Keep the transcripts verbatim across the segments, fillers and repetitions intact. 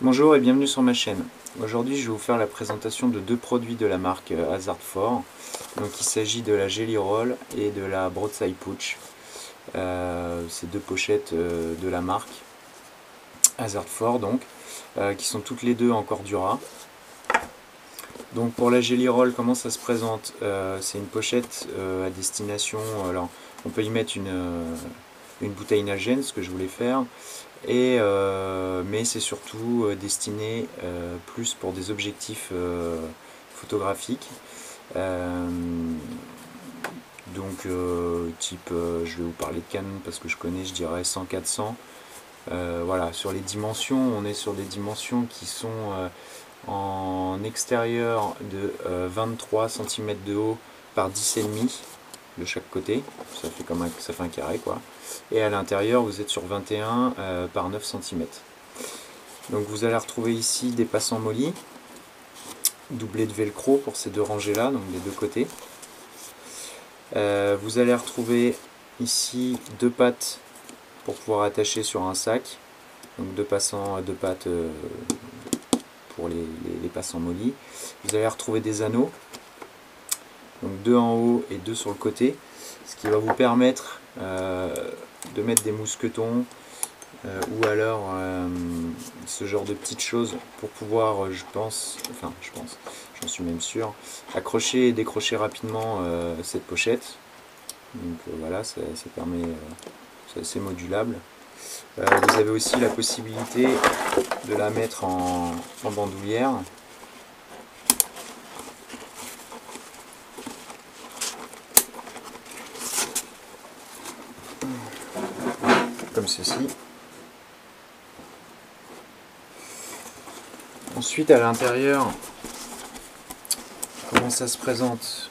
Bonjour et bienvenue sur ma chaîne. Aujourd'hui je vais vous faire la présentation de deux produits de la marque Hazard four. Donc il s'agit de la Jelly Roll et de la Broadside Pouch. Euh, ces deux pochettes euh, de la marque Hazard four donc, euh, qui sont toutes les deux en Cordura. Donc pour la Jelly Roll, comment ça se présente? euh, C'est une pochette euh, à destination, alors on peut y mettre une, euh, une bouteille Nalgene, ce que je voulais faire. Et, euh, mais c'est surtout euh, destiné euh, plus pour des objectifs euh, photographiques. Euh, donc euh, type, euh, je vais vous parler de Canon parce que je connais, je dirais cent quatre cents. Euh, voilà, sur les dimensions, on est sur des dimensions qui sont euh, en extérieur de euh, vingt-trois centimètres de haut par dix virgule cinq de chaque côté, ça fait comme un, ça fait un carré quoi. Et à l'intérieur vous êtes sur vingt et un euh, par neuf centimètres. Donc vous allez retrouver ici des passants mollis, doublés de velcro pour ces deux rangées là, donc des deux côtés. Euh, vous allez retrouver ici deux pattes pour pouvoir attacher sur un sac, donc deux passants, deux pattes euh, pour les, les, les passants mollis. Vous allez retrouver des anneaux, donc deux en haut et deux sur le côté, ce qui va vous permettre euh, de mettre des mousquetons euh, ou alors euh, ce genre de petites choses pour pouvoir, je pense, enfin je pense, j'en suis même sûr, accrocher et décrocher rapidement euh, cette pochette. Donc euh, voilà, ça, ça permet, euh, c'est assez modulable. Euh, vous avez aussi la possibilité de la mettre en, en bandoulière. Comme ceci. Ensuite à l'intérieur, comment ça se présente?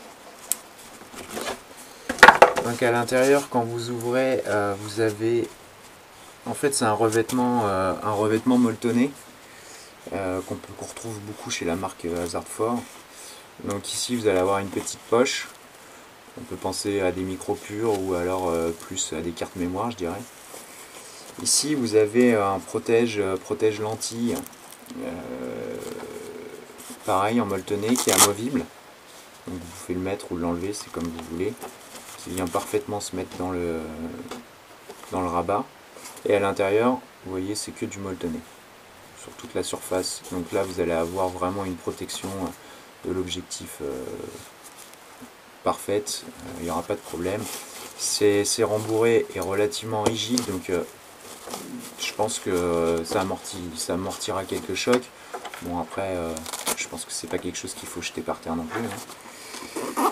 Donc à l'intérieur, quand vous ouvrez, euh, vous avez, en fait c'est un revêtement, euh, un revêtement molletonné euh, qu'on qu'on retrouve beaucoup chez la marque Hazard four. Donc ici vous allez avoir une petite poche. On peut penser à des micros purs ou alors euh, plus à des cartes mémoire, je dirais. Ici vous avez un protège, protège lentille, euh, pareil en molletonné, qui est amovible. Donc vous pouvez le mettre ou l'enlever, c'est comme vous voulez. Qui vient parfaitement se mettre dans le, dans le rabat. Et à l'intérieur, vous voyez, c'est que du molletonné sur toute la surface. Donc là, vous allez avoir vraiment une protection de l'objectif euh, parfaite. Il euh, n'y aura pas de problème. C'est rembourré et relativement rigide, donc euh, je pense que ça, amortit, ça amortira quelques chocs. Bon après, euh, je pense que c'est pas quelque chose qu'il faut jeter par terre non plus. Hein.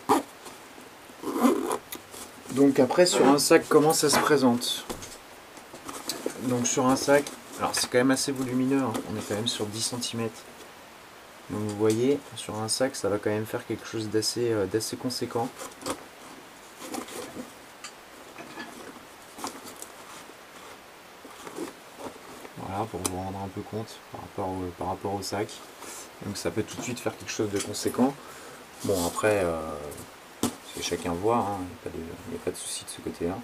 Donc après sur un sac, comment ça se présente? Donc sur un sac, alors c'est quand même assez volumineux, hein. On est quand même sur dix centimètres. Donc vous voyez, sur un sac ça va quand même faire quelque chose d'assez euh, d'assez conséquent. Voilà, pour vous rendre un peu compte par rapport au, par rapport au sac. Donc ça peut tout de suite faire quelque chose de conséquent. Bon après, euh, c'est chacun voir, hein. Il n'y a pas de, de souci de ce côté-là.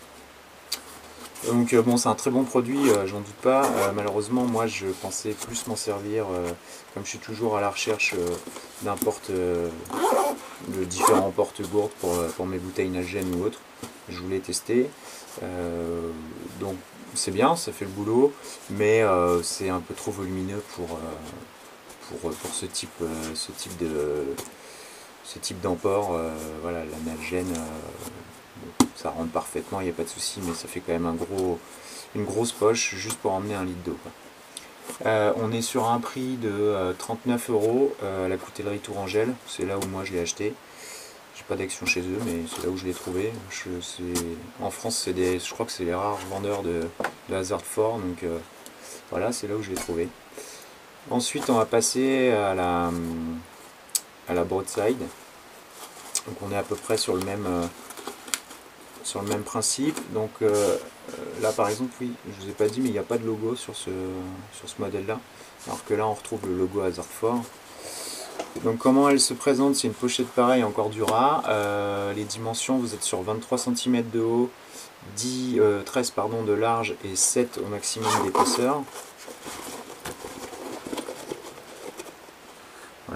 Donc euh, bon, c'est un très bon produit, euh, j'en doute pas. Euh, malheureusement, moi je pensais plus m'en servir, euh, comme je suis toujours à la recherche euh, d'un porte, euh, de différents porte-gourdes pour, pour mes bouteilles Nalgene ou autres. Je voulais tester. Euh, donc c'est bien, ça fait le boulot, mais euh, c'est un peu trop volumineux pour, euh, pour, pour ce type, euh, ce type de ce type d'emport. Euh, voilà, la Nalgene, euh, ça rentre parfaitement, il n'y a pas de souci, mais ça fait quand même un gros, une grosse poche juste pour emmener un litre d'eau. Euh, on est sur un prix de euh, trente-neuf euros à la coutellerie Tourangelle, c'est là où moi je l'ai acheté. J'ai pas d'action chez eux, mais c'est là où je l'ai trouvé. Je, en France, c'est des, je crois que c'est les rares vendeurs de, de Hazard four, donc euh, voilà, c'est là où je l'ai trouvé. Ensuite, on va passer à la, à la Broadside. Donc on est à peu près sur le même, euh, sur le même principe. Donc euh, là, par exemple, oui, je vous ai pas dit, mais il n'y a pas de logo sur ce, sur ce modèle-là. Alors que là, on retrouve le logo Hazard four. Donc comment elle se présente? C'est une pochette pareille en Cordura. Euh, les dimensions, vous êtes sur vingt-trois centimètres de haut, dix, euh, treize pardon, de large et sept au maximum d'épaisseur.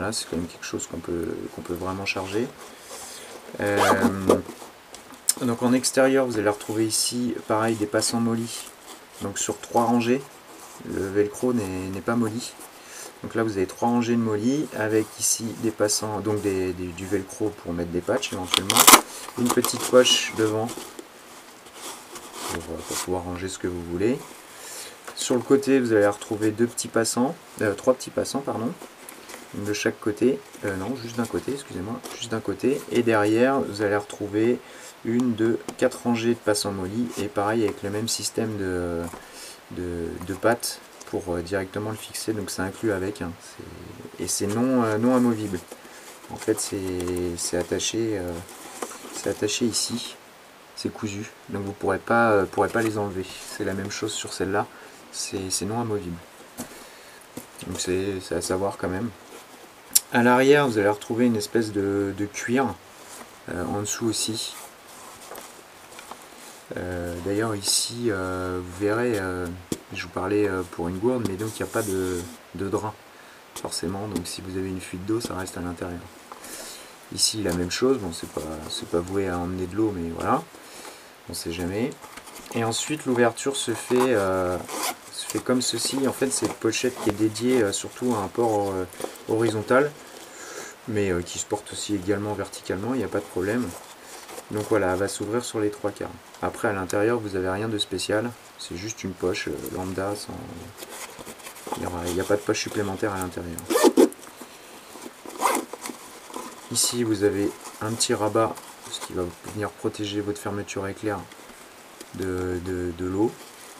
Voilà, c'est quand même quelque chose qu'on peut, qu'on peut vraiment charger. Euh, donc en extérieur, vous allez retrouver ici, pareil, des passants mollis. Donc sur trois rangées, le velcro n'est pas molli. Donc là, vous avez trois rangées de mollis avec ici des passants, donc des, des, du velcro pour mettre des patchs éventuellement. Une petite poche devant pour, pour pouvoir ranger ce que vous voulez. Sur le côté, vous allez retrouver deux petits passants, euh, trois petits passants, pardon, de chaque côté. Euh, non, juste d'un côté, excusez-moi, juste d'un côté. Et derrière, vous allez retrouver une, deux, quatre rangées de passants mollis et pareil avec le même système de, de, de pattes pour euh, directement le fixer. Donc c'est inclus avec, hein, et c'est non, euh, non amovible. En fait, c'est attaché, euh, c'est attaché ici. C'est cousu, donc vous ne pourrez pas, euh, pourrez pas les enlever. C'est la même chose sur celle-là, c'est non amovible. Donc c'est à savoir quand même. À l'arrière, vous allez retrouver une espèce de, de cuir, euh, en dessous aussi. Euh, D'ailleurs ici, euh, vous verrez, euh, je vous parlais euh, pour une gourde, mais donc il n'y a pas de, de drain, forcément. Donc si vous avez une fuite d'eau, ça reste à l'intérieur. Ici, la même chose, bon, c'est pas, c'est pas voué à emmener de l'eau, mais voilà. On sait jamais. Et ensuite l'ouverture se fait euh, se fait comme ceci. En fait, c'est une pochette qui est dédiée euh, surtout à un port euh, horizontal, mais euh, qui se porte aussi également verticalement, il n'y a pas de problème. Donc voilà, elle va s'ouvrir sur les trois quarts. Après, à l'intérieur, vous n'avez rien de spécial, c'est juste une poche euh, lambda, sans... il n'y a pas de poche supplémentaire à l'intérieur. Ici, vous avez un petit rabat, ce qui va venir protéger votre fermeture éclair de, de, de l'eau.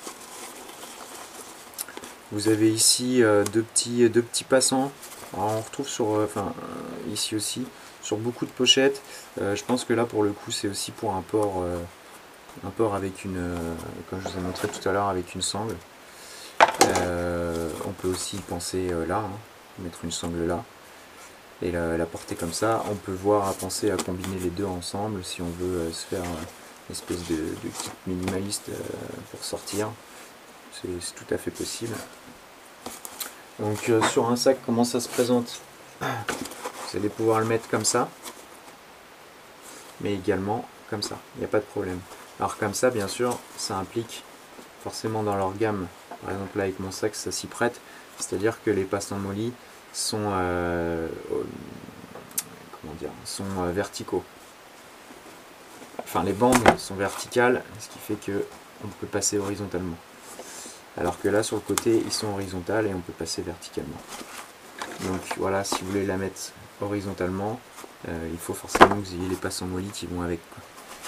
Vous avez ici euh, deux, petits, deux petits passants. Alors, on retrouve sur, euh, enfin, euh, ici aussi, sur beaucoup de pochettes. Euh, je pense que là, pour le coup, c'est aussi pour un port, euh, un port avec une, euh, comme je vous ai montré tout à l'heure, avec une sangle. Euh, on peut aussi y penser euh, là, hein, mettre une sangle là. Et la, la porter comme ça. On peut voir à penser à combiner les deux ensemble si on veut euh, se faire euh, une espèce de, de kit minimaliste euh, pour sortir. C'est tout à fait possible. Donc euh, sur un sac, comment ça se présente? Vous allez pouvoir le mettre comme ça, mais également comme ça, il n'y a pas de problème. Alors comme ça, bien sûr, ça implique forcément dans leur gamme, par exemple là avec mon sac, ça s'y prête, c'est-à-dire que les passants mollis sont, euh, euh, comment dire, sont euh, verticaux. Enfin, les bandes sont verticales, ce qui fait que on peut passer horizontalement. Alors que là, sur le côté, ils sont horizontales et on peut passer verticalement. Donc voilà, si vous voulez la mettre horizontalement, euh, il faut forcément que vous ayez les passants mollis qui vont avec, quoi.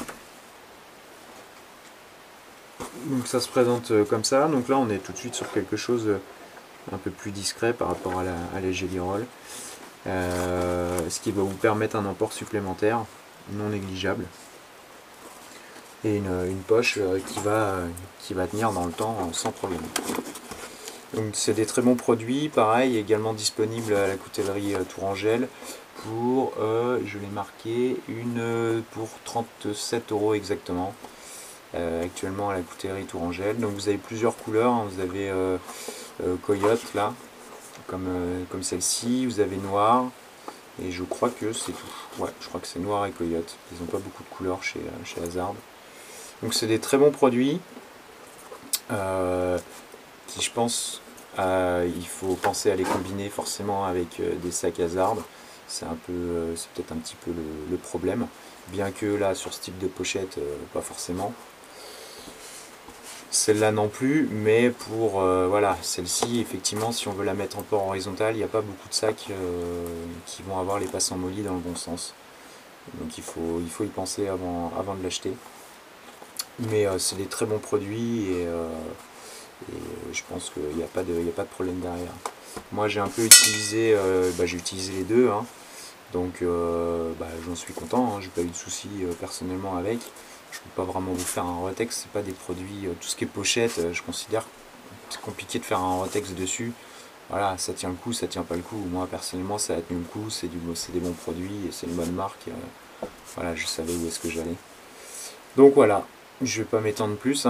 Donc ça se présente comme ça. Donc là, on est tout de suite sur quelque chose un peu plus discret par rapport à la, à la Jelly Roll. Euh, ce qui va vous permettre un emport supplémentaire non négligeable. Et une, une poche qui va, qui va tenir dans le temps sans problème. Donc c'est des très bons produits, pareil, également disponibles à la coutellerie Tourangelle pour, euh, je l'ai marqué, une pour trente-sept euros exactement, euh, actuellement à la coutellerie Tourangelle. Donc vous avez plusieurs couleurs, hein. Vous avez euh, euh, coyote là, comme, euh, comme celle-ci, vous avez noir, et je crois que c'est tout. Ouais, je crois que c'est noir et coyote, ils n'ont pas beaucoup de couleurs chez, chez Hazard. Donc c'est des très bons produits euh, qui, je pense, euh, il faut penser à les combiner forcément avec euh, des sacs Hazard. C'est un peu, euh, c'est peut-être un petit peu le, le problème, bien que là sur ce type de pochette, euh, pas forcément. Celle-là non plus, mais pour euh, voilà, celle-ci, effectivement, si on veut la mettre en port horizontal, il n'y a pas beaucoup de sacs euh, qui vont avoir les passants mollis dans le bon sens. Donc il faut, il faut y penser avant, avant de l'acheter. Mais euh, c'est des très bons produits et, euh, et je pense qu'il n'y a, a pas de problème derrière. Moi j'ai un peu utilisé, euh, bah, j'ai utilisé les deux, hein, donc euh, bah, j'en suis content, hein, j'ai pas eu de soucis euh, personnellement avec. Je ne peux pas vraiment vous faire un Rotex, c'est pas des produits, euh, tout ce qui est pochette, euh, je considère que c'est compliqué de faire un Rotex dessus. Voilà, ça tient le coup, ça tient pas le coup. Moi personnellement ça a tenu le coup, c'est des bons produits et c'est une bonne marque. Euh, voilà, je savais où est-ce que j'allais. Donc voilà. Je ne vais pas m'étendre plus, hein.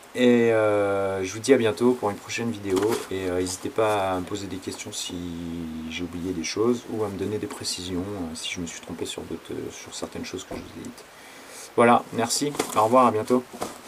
Et euh, je vous dis à bientôt pour une prochaine vidéo. Et euh, n'hésitez pas à me poser des questions si j'ai oublié des choses ou à me donner des précisions euh, si je me suis trompé sur, d'autres, sur certaines choses que je vous ai dites. Voilà, merci, au revoir, à bientôt.